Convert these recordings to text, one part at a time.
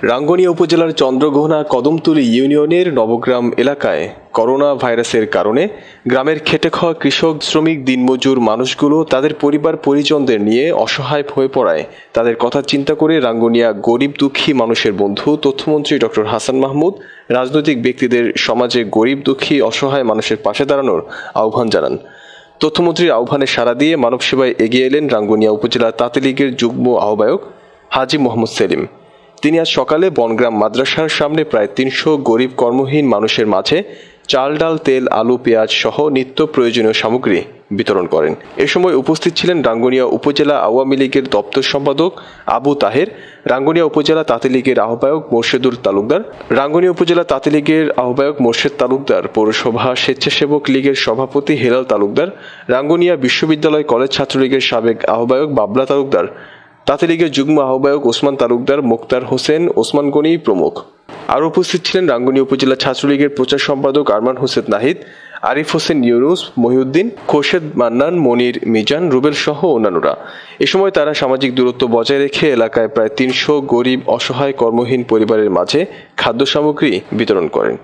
রাঙ্গুনিয়া উপজেলার চন্দ্রঘোনা কদমতলী ইউনিয়নের নবগ্রাম এলাকায় করোনা ভাইরাসের কারণে গ্রামের খেটে খাওয়া কৃষক, শ্রমিক, দিনমজুর মানুষগুলো তাদের পরিবার পরিজনদের নিয়ে অসহায় হয়ে পড়ায় তাদের কথা চিন্তা করে রাঙ্গুনিয়া গরিব দুঃখী মানুষের বন্ধু তথ্যমন্ত্রী ডক্টর হাসান মাহমুদ রাজনৈতিক ব্যক্তিদের সমাজে গরিব দুঃখী অসহায় মানুষের পাশে দাঁড়ানোর আহ্বান জানান। তথ্যমন্ত্রীর আহ্বানে সাড়া দিয়ে মানব সেবায় এগিয়ে এলেন রাঙ্গুনিয়া উপজেলা তাঁতি লীগের যুগ্ম আহ্বায়ক হাজী মোহাম্মদ সেলিম। তিনি আজ সকালে বনগ্রাম মাদ্রাসার সামনে প্রায় ৩০০ গরিব কর্মহীন মানুষের মাঝে চাল, ডাল, তেল, আলু, পেঁয়াজ সহ নিত্য প্রয়োজনীয় সামগ্রী বিতরণ করেন। এ সময় উপস্থিত ছিলেন রাঙ্গুনিয়া উপজেলা আওয়ামী লীগের দপ্তর সম্পাদক আবু তাহের, রাঙ্গুনিয়া উপজেলা তাঁতি লীগের আহ্বায়ক মোর্শেদুল তালুকদার, রাঙ্গুনিয়া উপজেলা তাঁতি লীগের আহ্বায়ক মোর্শেদ তালুকদার, পৌরসভা স্বেচ্ছাসেবক লীগের সভাপতি হেলাল তালুকদার, রাঙ্গুনিয়া বিশ্ববিদ্যালয় কলেজ ছাত্রলীগের সাবেক আহ্বায়ক বাবলা তালুকদার, তাঁতি লীগের যুগ্ম আহ্বায়ক ওসমান তালুকদার, মোক্তার হোসেন, ওসমান গনি প্রমুখ। আরও উপস্থিত ছিলেন রাঙ্গুনিয়া উপজেলা ছাত্রলীগের প্রচার সম্পাদক আরমান হোসেন নাহিদ, আরিফ হোসেন ইউনুস, মহিউদ্দিন, খোরশেদ মান্নান, মনির, মিজান, রুবেল সহ অন্যান্যরা। এ সময় তারা সামাজিক দূরত্ব বজায় রেখে এলাকায় প্রায় ৩০০ গরিব অসহায় কর্মহীন পরিবারের মাঝে খাদ্য সামগ্রী বিতরণ করেন।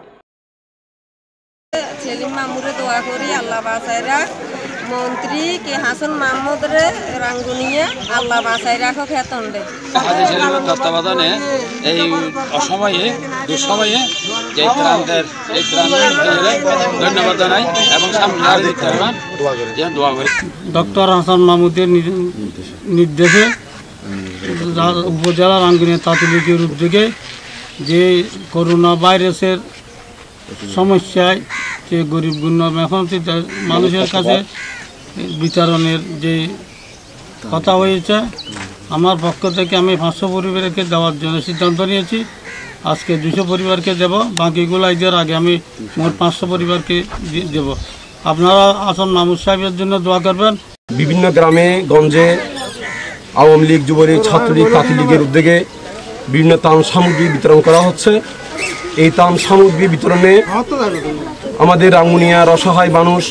মন্ত্রী কে হাসান মাহমুদ রে রাঙ্গুনিয়া আল্লাহ বাঁচাই রাখো খেতন রে তত্ত্বাবধানে এই অসময়ে দুঃসময়ে যে ত্রাণদের এই ত্রাণ ধন্যবাদ জানাই এবং সামনে দোয়া করি। ডক্টর হাসান মাহমুদের নির্দেশে উপজেলা রাঙ্গুনিয়া তাঁতি লীগের উদ্যোগে যে করোনা ভাইরাসের সমস্যায় যে গরিব গুণ এখন মানুষের কাছে বিতরণের যে কথা হয়েছে, আমার পক্ষ থেকে আমি 500 পরিবারকে দেওয়ার জন্য সিদ্ধান্ত নিয়েছি। আজকে 200 পরিবারকে দেব, বাকিগুলো ঈদের আগে আমি মোট 500 পরিবারকে দেব। আপনারা হাসান মাহমুদ সাহেবের জন্য দোয়া করবেন। বিভিন্ন গ্রামে গঞ্জে আওয়ামী লীগ, যুবলীগ, ছাত্রলীগ, তাঁতি লীগের উদ্যোগে বিভিন্ন ত্রাণ সামগ্রী বিতরণ করা হচ্ছে। এই ত্রাণ সামগ্রী বিতরণে আমাদের রাঙ্গুনিয়ার অসহায় মানুষ,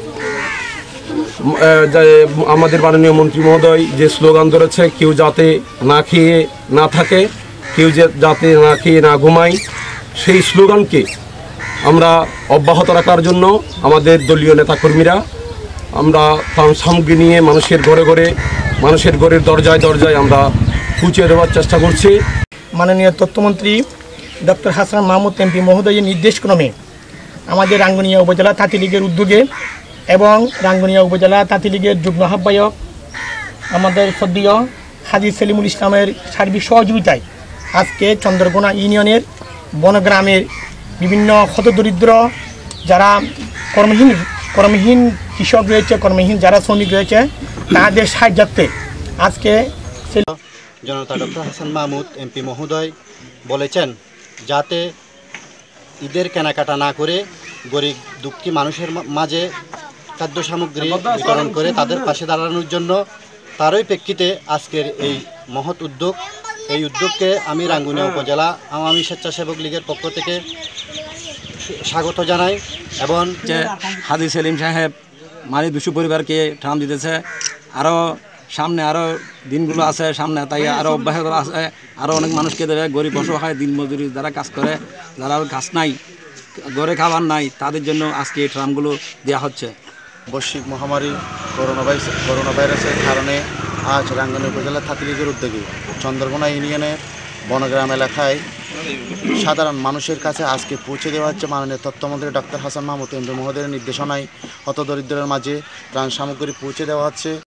আমাদের মাননীয় মন্ত্রী মহোদয় যে স্লোগান ধরেছে, কেউ যাতে না খেয়ে না থাকে, কেউ যাতে না খেয়ে না ঘুমায়, সেই স্লোগানকে আমরা অব্যাহত রাখার জন্য আমাদের দলীয় নেতাকর্মীরা আমরা ত্রাণ সামগ্রী নিয়ে মানুষের ঘরে ঘরে, মানুষের ঘরের দরজায় দরজায় আমরা পৌঁছে দেওয়ার চেষ্টা করছি। মাননীয় তথ্যমন্ত্রী ডক্টর হাসান মাহমুদ এমপি মহোদয়ের নির্দেশক্রমে আমাদের রাঙ্গুনিয়া উপজেলা তাঁতি লীগের উদ্যোগে এবং রাঙ্গুনিয়া উপজেলা তাঁতি লীগের যুগ্ম আহ্বায়ক আমাদের শ্রদ্ধেয় হাজী সেলিমুল ইসলামের সার্বিক সহযোগিতায় আজকে চন্দ্রঘোনা ইউনিয়নের বনগ্রামের বিভিন্ন হতদরিদ্র যারা কর্মহীন কৃষক রয়েছে, কর্মহীন যারা শ্রমিক রয়েছে, তাদের সাহায্যার্থে আজকে জনতা ডক্টর হাসান মাহমুদ এমপি মহোদয় বলেছেন যাতে ঈদের কেনাকাটা না করে গরিব দুঃখী মানুষের মাঝে খাদ্য সামগ্রী বিতরণ করে তাদের পাশে দাঁড়ানোর জন্য তারই প্রেক্ষিতে আজকের এই মহৎ উদ্যোগ। এই উদ্যোগকে আমি রাঙ্গুনিয়া উপজেলা আওয়ামী স্বেচ্ছাসেবক লীগের পক্ষ থেকে স্বাগত জানাই। এবং যে হাজী সেলিম সাহেব 200 পরিবারকে ত্রাণ দিতেছে, আরও সামনে আরও দিনগুলো আছে, সামনে তাই আরও অব্যাহত আছে, আরও অনেক মানুষকে দেবে। গরিব অসহায় দিনমজুরি যারা কাজ করে, যারা কাজ নাই, ঘরে খাবার নাই, তাদের জন্য আজকে এই ত্রাণগুলো দেওয়া হচ্ছে। বৈশ্বিক মহামারী করোনা ভাইরাসের কারণে আজ রাঙ্গুনিয়া উপজেলা তাঁতি লীগের উদ্যোগে চন্দ্রঘোনা ইউনিয়নের বনগ্রাম এলাকায় সাধারণ মানুষের কাছে আজকে পৌঁছে দেওয়া হচ্ছে মাননীয় তথ্যমন্ত্রী ডক্টর হাসান মাহমুদ এমপি মহোদয়ের নির্দেশনায় হতদরিদ্রের মাঝে ত্রাণ সামগ্রী পৌঁছে দেওয়া হচ্ছে।